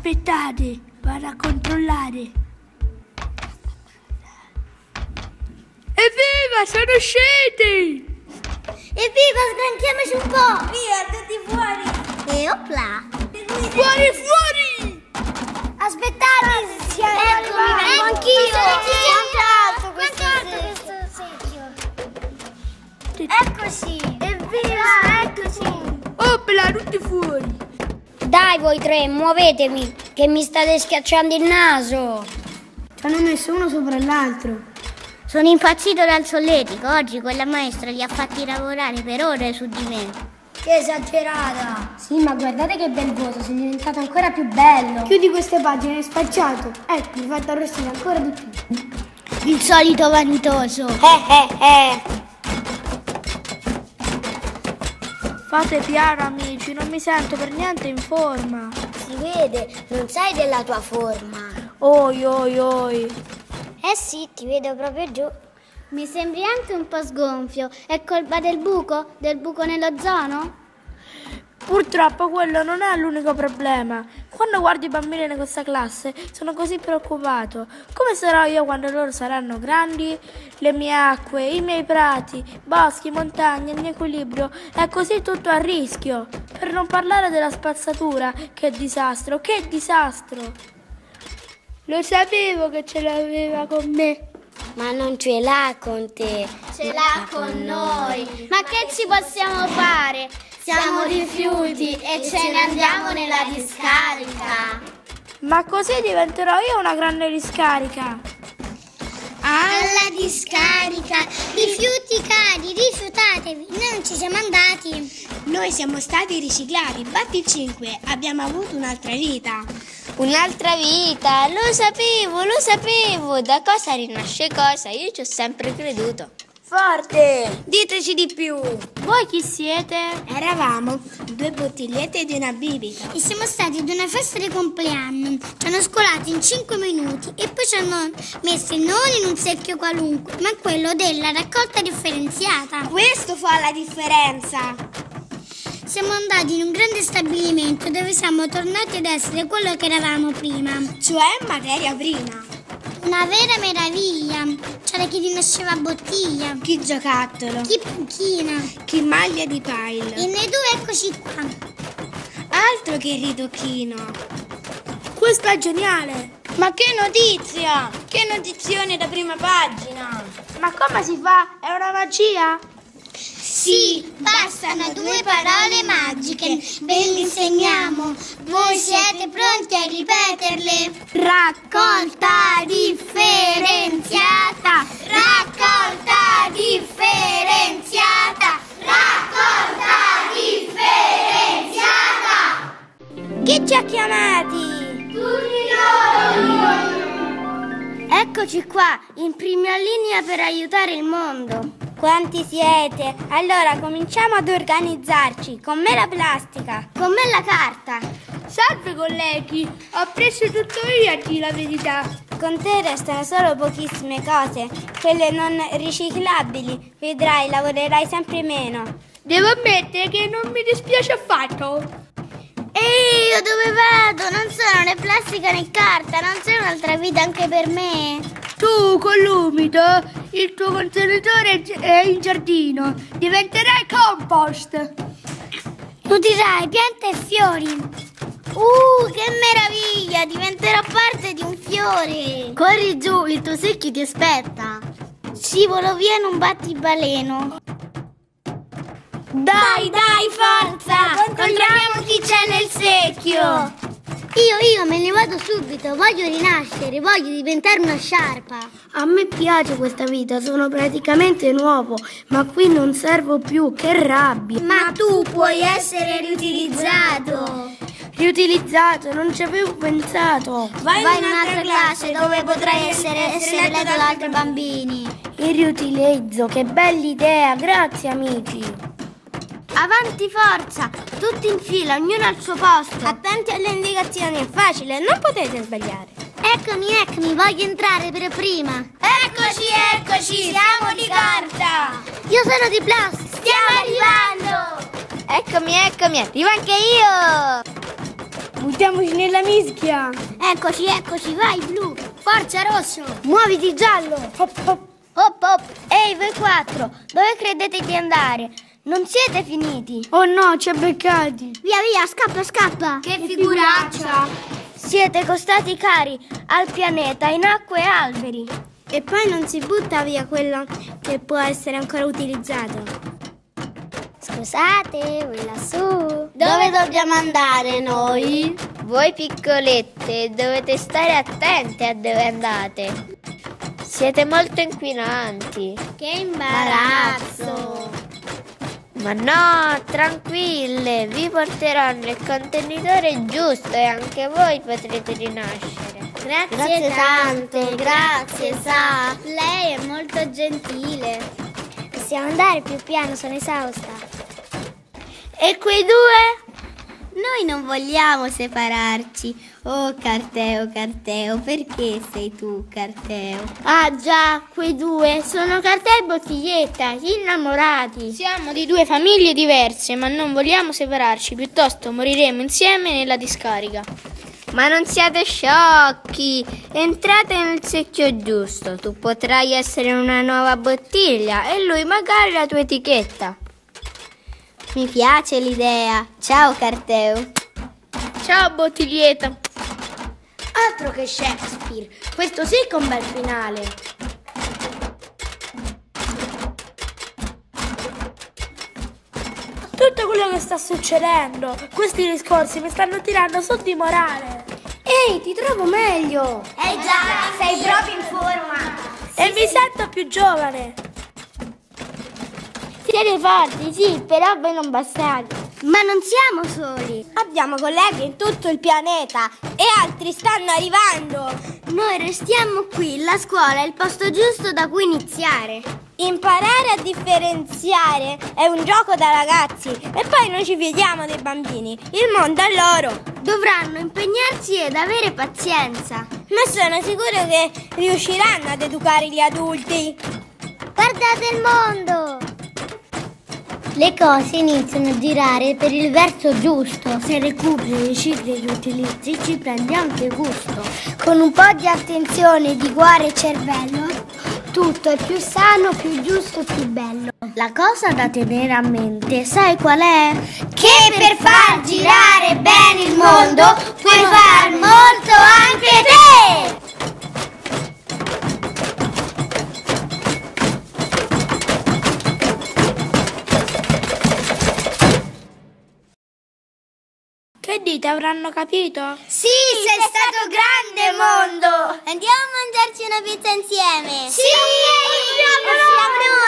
Aspettate, vado a controllare. Evviva, sono usciti! Evviva, sgranchiamoci un po'! Via, tutti fuori! E opla! Fuori, fuori! Aspettate! Eccomi, vengo anch'io! Quanto alto questo secchio? Eccoci! Evviva, eccoci! Opla, tutti fuori! Dai voi tre, muovetevi, che mi state schiacciando il naso. Ci hanno messo uno sopra l'altro. Sono impazzito dal solletico. Oggi quella maestra li ha fatti lavorare per ore su di me. Che esagerata. Sì, ma guardate che bel voto, sei diventato ancora più bello. Chiudi queste pagine, è spacciato. Ecco, mi fate arrostire ancora di più. Il solito vanitoso. Fate piano amici, non mi sento per niente in forma. Si vede, non sei della tua forma. Oi, oi, oi. Eh sì, ti vedo proprio giù. Mi sembri anche un po' sgonfio. È colpa del buco? Del buco nell'ozono? Purtroppo quello non è l'unico problema. Quando guardo i bambini in questa classe sono così preoccupato. Come sarò io quando loro saranno grandi? Le mie acque, i miei prati, boschi, montagne, il mio equilibrio è così tutto a rischio. Per non parlare della spazzatura. Che disastro, che disastro! Lo sapevo che ce l'aveva con me. Ma non ce l'ha con te. Ce l'ha con noi. Ma che ci possiamo fare? Siamo rifiuti e ce ne andiamo nella discarica. Ma così diventerò io una grande discarica. Alla discarica. Rifiuti cari, rifiutatevi. Noi non ci siamo andati. Noi siamo stati riciclati, batti 5, abbiamo avuto un'altra vita. Un'altra vita, lo sapevo. Da cosa rinasce cosa, io ci ho sempre creduto. Forte! Diteci di più! Voi chi siete? Eravamo 2 bottigliette di una bibita. E siamo stati ad una festa di compleanno. Ci hanno scolati in 5 minuti e poi ci hanno messi non in un secchio qualunque, ma quello della raccolta differenziata. Questo fa la differenza! Siamo andati in un grande stabilimento dove siamo tornati ad essere quello che eravamo prima. Cioè materia prima. Una vera meraviglia. C'era chi rinasceva a bottiglia, Chi giocattolo, chi panchina. chi maglia di pile. E noi due eccoci qua. Altro che ritocchino. Questo è geniale. Ma che notizia! Che notizione da prima pagina! Ma come si fa? È una magia? Sì, bastano 2 parole magiche. Ve le insegniamo. Voi siete pronti a ripeterle? Raccolta differenziata. Raccolta differenziata. Raccolta differenziata. Chi ci ha chiamati? Tutti noi. Eccoci qua, in prima linea per aiutare il mondo. Quanti siete? Allora cominciamo ad organizzarci. Con me la plastica. Con me la carta. Salve colleghi, ho preso tutto io a dire la verità. Con te restano solo pochissime cose, quelle non riciclabili. Vedrai, lavorerai sempre meno. Devo ammettere che non mi dispiace affatto. Ehi, io dove vado? Non sono né plastica né carta. Non c'è un'altra vita anche per me? Tu con l'umido, il tuo contenitore è in giardino, diventerai compost. Nutrirai piante e fiori. Che meraviglia! Diventerò parte di un fiore. Corri giù, il tuo secchio ti aspetta. Scivolo via in un battibaleno. Dai, forza! Controlliamo chi c'è nel secchio. Io me ne vado subito. Voglio rinascere, voglio diventare una sciarpa. A me piace questa vita, sono praticamente nuovo, ma qui non servo più, che rabbia. Ma tu puoi essere riutilizzato. Riutilizzato, non ci avevo pensato. Vai in un'altra classe dove potrai essere letto da altri bambini. Il riutilizzo, che bella idea, grazie amici. Avanti forza! Tutti in fila, ognuno al suo posto. Attenti alle indicazioni, è facile, non potete sbagliare. Eccomi, voglio entrare per prima. Eccoci, siamo di carta! Io sono di plastica. Stiamo arrivando! Eccomi, arrivo anche io! Buttiamoci nella mischia. Eccoci, vai blu. Forza rosso. Muoviti giallo. Hop, hop. Hop hop. Ehi voi 4, dove credete di andare? Non siete finiti. Oh no, ci ha beccati. Via, scappa. Che figuraccia. Siete costati cari al pianeta in acque e alberi. E poi non si butta via quello che può essere ancora utilizzato. Scusate, voi lassù. Dove dobbiamo andare noi? Voi piccolette dovete stare attente a dove andate. Siete molto inquinanti. Che imbarazzo. Ma no, tranquille, vi porterò nel contenitore giusto e anche voi potrete rinascere. Grazie tante, grazie, sa. Lei è molto gentile. Possiamo andare più piano, sono esausta. E quei due? Noi non vogliamo separarci. Oh Carteo, perché sei tu, Carteo? Ah già, quei due sono Carteo e Bottiglietta, innamorati. Siamo di due famiglie diverse, ma non vogliamo separarci, piuttosto moriremo insieme nella discarica. Ma non siate sciocchi, entrate nel secchio giusto. Tu potrai essere una nuova bottiglia e lui magari la tua etichetta. Mi piace l'idea. Ciao Carteo. Ciao Bottiglietta. Altro che Shakespeare. Questo sì che è un bel finale. Tutto quello che sta succedendo, questi discorsi mi stanno tirando su di morale. Ehi, ti trovo meglio. Già, sei proprio in forma. E mi sento più giovane. Siete forti, sì, però voi non bastate. Ma non siamo soli. Abbiamo colleghi in tutto il pianeta e altri stanno arrivando. Noi restiamo qui, la scuola è il posto giusto da cui iniziare. Imparare a differenziare è un gioco da ragazzi e poi noi ci fidiamo dei bambini. Il mondo è loro. Dovranno impegnarsi ed avere pazienza. Ma sono sicuro che riusciranno ad educare gli adulti. Guardate il mondo! Le cose iniziano a girare per il verso giusto. Se recuperi le cifre che utilizzi ci prendi anche gusto. Con un po' di attenzione di cuore e cervello, Tutto è più sano, più giusto, più bello. la cosa da tenere a mente, sai qual è? Che per far girare bene il mondo puoi far molto anche te! Che dite, avranno capito? Sì, sei stato grande mondo! Andiamo a mangiarci una pizza insieme! Sì! Siamo noi!